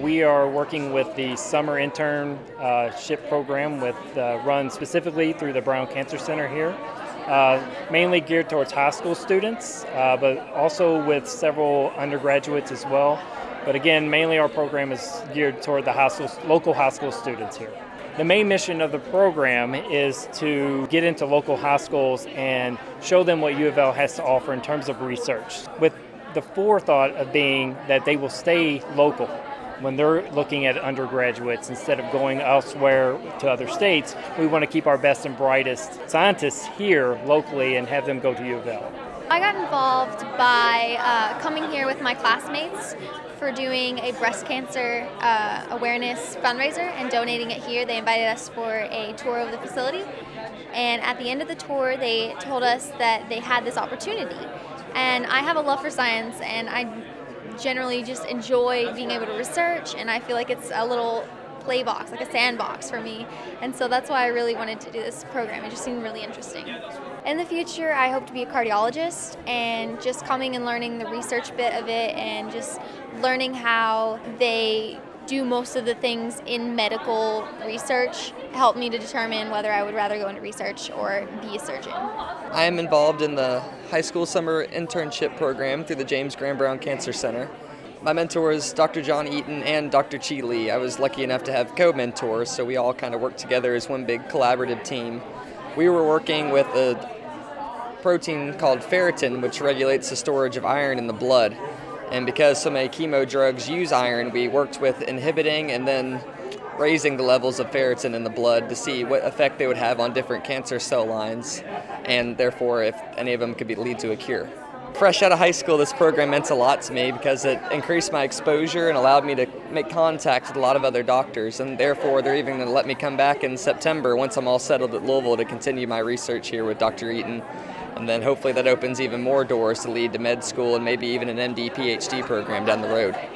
We are working with the summer internship program run specifically through the Brown Cancer Center here, mainly geared towards high school students, but also with several undergraduates as well. But again, mainly our program is geared toward the local high school students here. The main mission of the program is to get into local high schools and show them what U of L has to offer in terms of research, with the forethought of being that they will stay local. When they're looking at undergraduates, instead of going elsewhere to other states, we want to keep our best and brightest scientists here locally and have them go to U of L. I got involved by coming here with my classmates for doing a breast cancer awareness fundraiser and donating it here. They invited us for a tour of the facility, and at the end of the tour they told us that they had this opportunity. And I have a love for science, and I generally just enjoy being able to research, and I feel like it's a little play box, like a sandbox for me, and so that's why I really wanted to do this program. It just seemed really interesting. In the future, I hope to be a cardiologist, and just coming and learning the research bit of it and just learning how they do most of the things in medical research helped me to determine whether I would rather go into research or be a surgeon. I am involved in the high school summer internship program through the James Graham Brown Cancer Center. My mentors, Dr. John Eaton and Dr. Chi Lee. I was lucky enough to have co-mentors, so we all kind of worked together as one big collaborative team. We were working with a protein called ferritin, which regulates the storage of iron in the blood. And because so many chemo drugs use iron, we worked with inhibiting and then raising the levels of ferritin in the blood to see what effect they would have on different cancer cell lines, and therefore if any of them could lead to a cure. Fresh out of high school, this program meant a lot to me because it increased my exposure and allowed me to make contact with a lot of other doctors, and therefore they're even going to let me come back in September once I'm all settled at Louisville to continue my research here with Dr. Eaton. And then hopefully that opens even more doors to lead to med school and maybe even an MD, PhD program down the road.